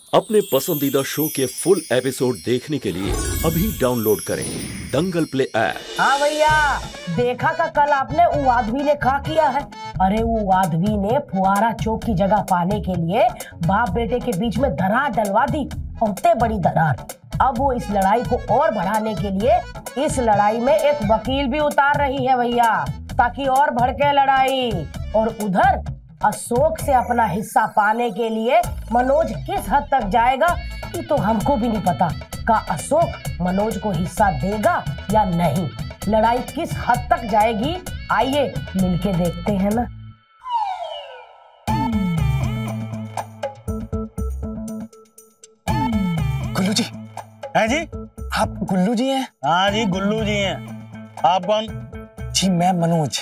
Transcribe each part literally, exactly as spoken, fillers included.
अपने पसंदीदा शो के फुल एपिसोड देखने के लिए अभी डाउनलोड करें दंगल प्ले ऐप। हाँ भैया, देखा का कल आपने वो आदमी ने क्या किया है। अरे वो आदमी ने फुहारा चौक की जगह पाने के लिए बाप बेटे के बीच में दरार डलवा दी, बहुते बड़ी दरार। अब वो इस लड़ाई को और बढ़ाने के लिए इस लड़ाई में एक वकील भी उतार रही है भैया, ताकि और भड़के लड़ाई। और उधर अशोक से अपना हिस्सा पाने के लिए मनोज किस हद तक जाएगा ये तो हमको भी नहीं पता। का अशोक मनोज को हिस्सा देगा या नहीं, लड़ाई किस हद तक जाएगी, आइए मिलके देखते हैं ना। गुल्लू जी हैं जी? आप गुल्लू जी हैं? हाँ जी गुल्लू जी हैं। आप कौन? जी मैं मनोज।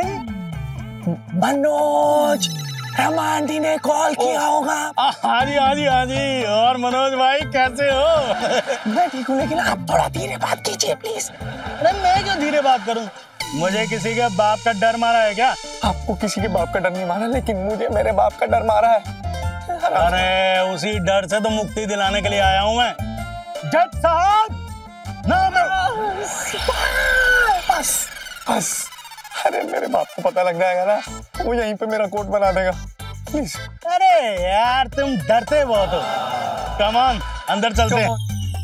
मनोज, रमा आंटी ने कॉल किया होगा। हाँ जी हाँ जी हाँ जी। और मनोज भाई कैसे हो? मैं ठीक हूँ, लेकिन आप थोड़ा धीरे बात कीजिए प्लीज। अरे मैं क्यों धीरे बात करूँ? मुझे किसी के बाप का डर मारा है क्या? आपको किसी के बाप का डर नहीं मारा, लेकिन मुझे मेरे बाप का डर मारा है। अरे उसी डर से तो मुक्ति दिलाने के लिए आया हूँ मैं। जज साहब, नाम है। बस बस, अरे मेरे बाप को पता लग जाएगा ना, वो यहीं पे मेरा कोट बना देगा। प्लीज। अरे यार तुम डरते बहुत हो। कम ऑन, अंदर चलते हैं।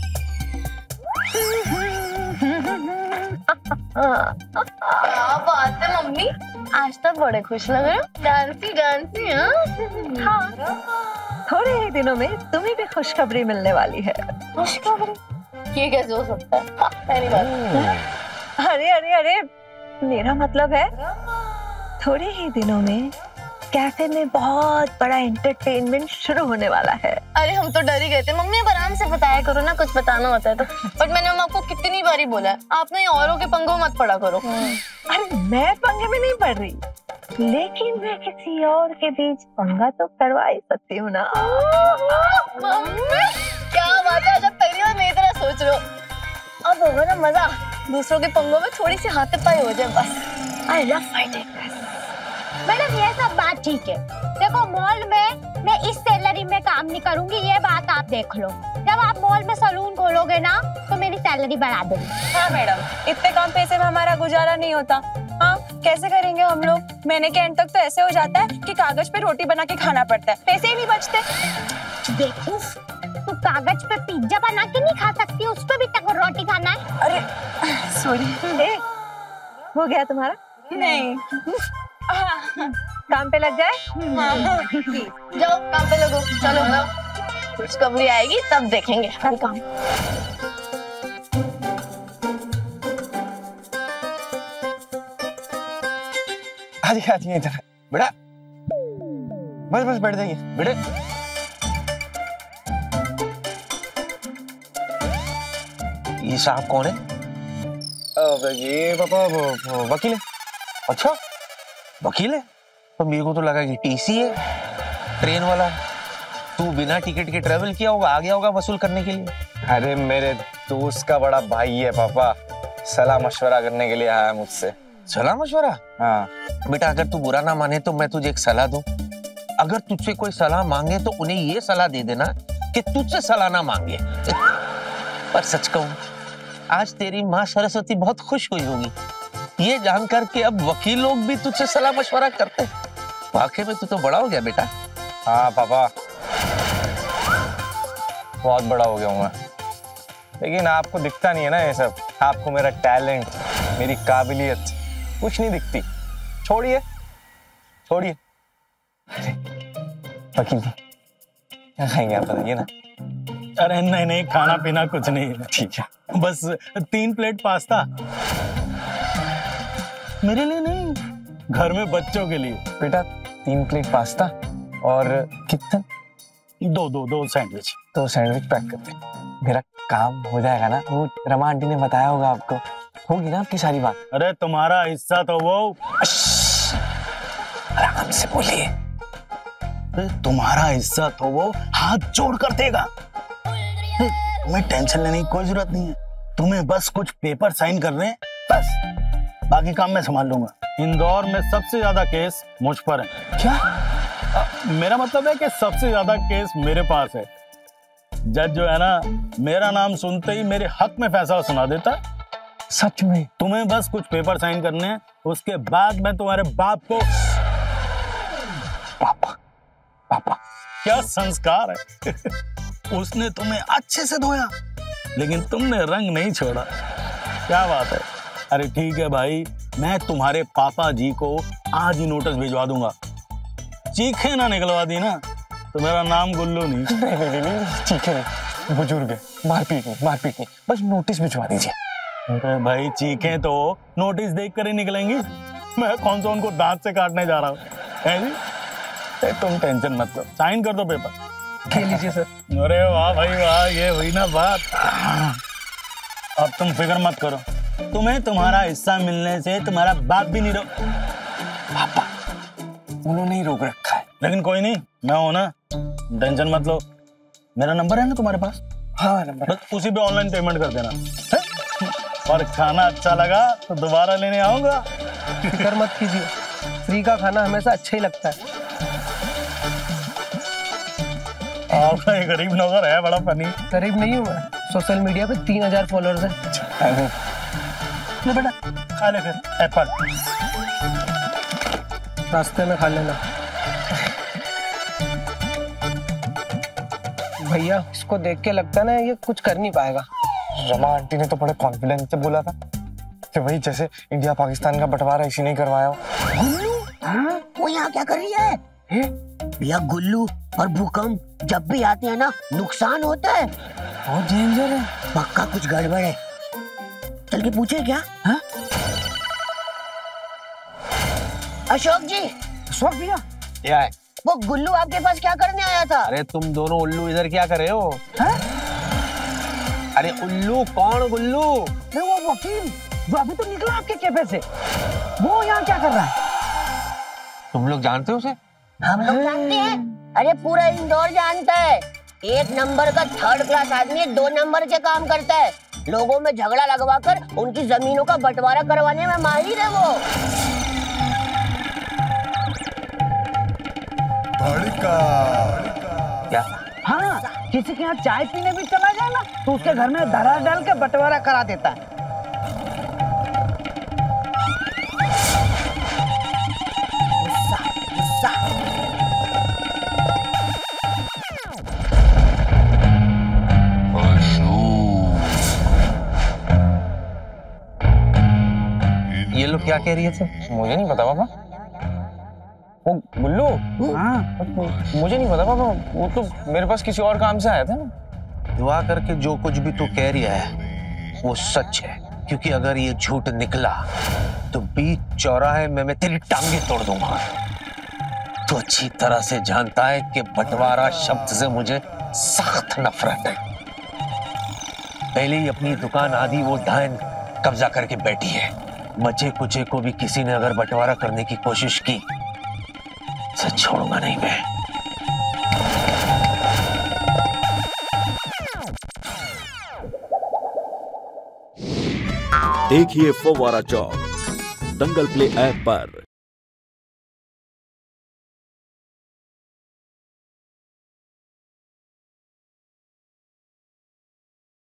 क्या बात है मम्मी, आज तो बड़े खुश लग रहे हो। डांसी डांसी। हाँ, थोड़े ही दिनों में तुम्हें भी खुशखबरी मिलने वाली है। खुशखबरी? ये कैसे हो सकता है? पहली बात। अरे अरे अरे, मेरा मतलब है थोड़े ही दिनों में कैफे में बहुत बड़ा एंटरटेनमेंट शुरू होने वाला है। अरे हम तो डर ही गए थे मम्मी, अब आराम से बताया करो ना, कुछ बताना होता है तो। बट मैंने आपको कितनी बारी बोला है, आप ना औरों के पंगों मत पड़ा करो। अरे मैं पंगे में नहीं पड़ रही, लेकिन मैं किसी और के बीच पंगा तो करवा ही सकती हूँ ना। मम्मी क्या बात है, जब पहली बार मेरी तरह सोच रहे हो। अब होगा ना मजा, दूसरों के पंगों में थोड़ी सी हाथापाई हो जाए बस। I love fighting. मैडम ये सब बात ठीक है, देखो मॉल में मैं इस सैलरी में काम नहीं करूंगी, ये बात आप देख लो। जब आप मॉल में सलून खोलोगे ना तो मेरी सैलरी बढ़ा देंगे। हाँ मैडम, इतने कम पैसे में हमारा गुजारा नहीं होता। हाँ कैसे करेंगे हम लोग? महीने के एंड तक तो ऐसे हो जाता है कि कागज पे रोटी बना के खाना पड़ता है, पैसे ही नहीं बचते। देखो तू कागज पे पिज्जा बना के नहीं खा सकती, उस पे भी तक रोटी खाना है। अरे सॉरी। हो गया तुम्हारा? नहीं। काम पे लग जाए। जाओ काम पे लगो, चलो ना, खुशखबरी आएगी तब देखेंगे हम काम। आजी आजी इधर बेटा, बस बस बैठ जाइए बेटे। ये साहब कौन है? ये पापा वकील है। अच्छा वकील है, पर मेरे को तो लगा कि टीसी है, ट्रेन वाला। तू बिना टिकट के ट्रेवल किया होगा, आ गया होगा वसूल करने के लिए। अरे मेरे दोस्त का बड़ा भाई है पापा, सलाह मशवरा करने के लिए आया है मुझसे। सलाह मशवरा? हाँ बेटा, अगर तू बुरा ना माने तो मैं तुझे एक सलाह दूं। अगर तुझसे कोई सलाह मांगे तो उन्हें ये सलाह दे देना कि तुझसे सलाह ना मांगे। पर सच कहूं, आज तेरी माँ सरस्वती बहुत खुश हुई होगी ये जानकर के अब वकील लोग भी तुझसे सलाह मशवरा करते हैं। वाकई में तू तो बड़ा हो गया बेटा। हाँ पापा, बहुत बड़ा हो गया हूँ मैं, लेकिन आपको दिखता नहीं है ना ये सब। आपको मेरा टैलेंट, मेरी काबिलियत कुछ नहीं दिखती। छोड़िए छोड़िए। वकील जी क्या खाएंगे आप बताइए ना। अरे नहीं नहीं, खाना पीना कुछ नहीं। ठीक है, बस तीन प्लेट पास्ता। मेरे लिए नहीं, घर में बच्चों के लिए। बेटा तीन प्लेट पास्ता और कितना? दो दो दो सैंडविच। दो सैंडविच पैक करते। मेरा काम हो जाएगा ना? वो रमा आंटी ने बताया होगा आपको, होगी ना आपकी सारी बात? अरे तुम्हारा हिस्सा तो वो। आराम से बोलिए। तुम्हारा हिस्सा तो वो हाथ जोड़ कर देगा। तुम्हें टेंशन लेने की कोई जरूरत नहीं है, तुम्हें बस कुछ पेपर साइन करने हैं, बस बाकी काम मैं संभाल लूंगा। इंदौर में सबसे ज्यादा केस मुझ पर है। क्या? आ, मेरा मतलब है कि सबसे ज्यादा केस मेरे पास है। जज जो है ना, मेरा नाम सुनते ही मेरे हक में फैसला सुना देता है। सच में? तुम्हें बस कुछ पेपर साइन करने हैं, उसके बाद मैं तुम्हारे बाप को। पापा, पापा क्या संस्कार है। उसने तुम्हें अच्छे से धोया, लेकिन तुमने रंग नहीं छोड़ा। क्या बात है। अरे ठीक है भाई, मैं तुम्हारे पापा जी को आज ही नोटिस भिजवा दूंगा। चीखे ना निकलवा दी ना तो मेरा नाम गुल्लू नहीं। नहीं नहीं नहीं, ठीक है, बुजुर्ग है, मारपीट नहीं, मारपीट नहीं, बस नोटिस भिजवा दीजिए। अरे भाई चीखे तो नोटिस देख कर ही निकलेंगी। मैं कौन सा उनको दांत से काटने जा रहा हूँ, है जी? तुम टेंशन मत लो, साइन कर दो पेपर। ले लीजिए सर। अरे वाह भाई वाह, ये हुई ना बात। अब तुम फिक्र मत करो, तुम्हें तुम्हारा हिस्सा मिलने से तुम्हारा बाप भी नहीं रोक। पापा उन्होंने ही रोक रखा है। लेकिन कोई नहीं, मैं हूं ना, टेंशन मत लो। मेरा नंबर है ना तुम्हारे पास? हाँ नंबर। बस उसी पे ऑनलाइन पेमेंट कर देना है? और खाना अच्छा लगा तो दोबारा लेने आऊंगा। फिक्र मत कीजिए, फ्री का खाना हमेशा अच्छा ही लगता है। आपका ये गरीब नौकर है बड़ा फनी। गरीब नहीं हूँ मैं, सोशल मीडिया पे तीन हजार फॉलोअर्स हैं। ले बेटा, खा ले फिर एप्पल। रास्ते में खा लेना। भैया इसको देख के लगता है ना ये कुछ कर नहीं पाएगा। रमा आंटी ने तो बड़े कॉन्फिडेंस से बोला था कि वही जैसे इंडिया पाकिस्तान का बंटवारा इसी ने करवाया हो। हाँ? वो यहाँ क्या कर रही है? भैया गुल्लू और भूकंप जब भी आते हैं ना, नुकसान होता है। बहुत डेंजर है। पक्का कुछ गड़बड़ है, चल के पूछे क्या? हाँ? अशोक जी। अशोक भैया क्या है? वो गुल्लू आपके पास क्या करने आया था? अरे तुम दोनों उल्लू इधर क्या कर रहे हो? है? अरे उल्लू कौन गुल्लू? नहीं वो वकील जो अभी तो निकला आपके कैफे से, वो यहाँ क्या कर रहा है? तुम लोग जानते हो उसे? हम लोग जानते हैं, अरे पूरा इंदौर जानता है। एक नंबर का थर्ड क्लास आदमी दो नंबर के काम करता है। लोगों में झगड़ा लगवाकर उनकी जमीनों का बंटवारा करवाने में माहिर है वो। क्या? हाँ, किसी के यहाँ चाय पीने भी चला जाए ना तो उसके घर में दरार डाल के बंटवारा करा देता है। ये लोग क्या कह रही है? मुझे नहीं पता पापा। वो गुल्लू? हाँ मुझे नहीं पता पापा, वो तो मेरे पास किसी और काम से आया था ना। दुआ करके जो कुछ भी तू कह रही है वो सच है, क्योंकि अगर ये झूठ निकला तो बीच चौराहे में मैं तेरी टांगे तोड़ दूंगा। तू अच्छी तरह से जानता है कि बंटवारा शब्द से मुझे सख्त नफरत है। पहले ही अपनी दुकान आदि वो डायन कब्जा करके बैठी है। बचे कुचे को भी किसी ने अगर बंटवारा करने की कोशिश की तो छोड़ूंगा नहीं मैं। देखिए फव्वारा चौक दंगल प्ले ऐप पर।